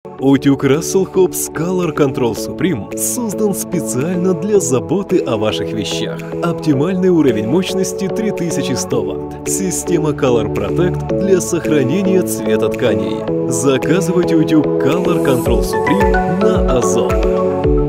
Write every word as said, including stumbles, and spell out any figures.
Утюг Russell Hobbs Color Control Supreme создан специально для заботы о ваших вещах. Оптимальный уровень мощности три тысячи сто ватт. Система Color Protect для сохранения цвета тканей. Заказывайте утюг Color Control Supreme на Озон.